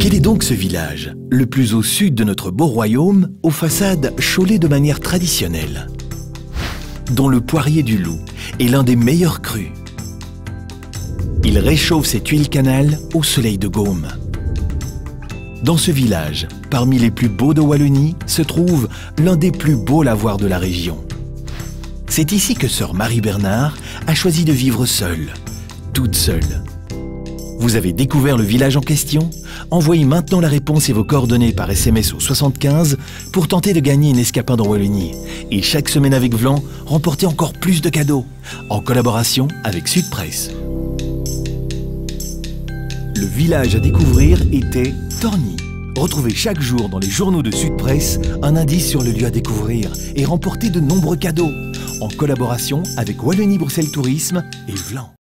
Quel est donc ce village, le plus au sud de notre beau royaume, aux façades chaulées de manière traditionnelle, dont le poirier du loup est l'un des meilleurs crus? Il réchauffe ses tuiles canal au soleil de Gaume. Dans ce village, parmi les plus beaux de Wallonie, se trouve l'un des plus beaux lavoirs de la région. C'est ici que sœur Marie Bernard a choisi de vivre seule, toute seule. Vous avez découvert le village en question? Envoyez maintenant la réponse et vos coordonnées par SMS au 75 pour tenter de gagner une escapade en Wallonie. Et chaque semaine avec Vlan, remportez encore plus de cadeaux, en collaboration avec Sud Presse. Le village à découvrir était Torgny. Retrouvez chaque jour dans les journaux de Sud Presse un indice sur le lieu à découvrir et remportez de nombreux cadeaux, en collaboration avec Wallonie Bruxelles Tourisme et Vlan.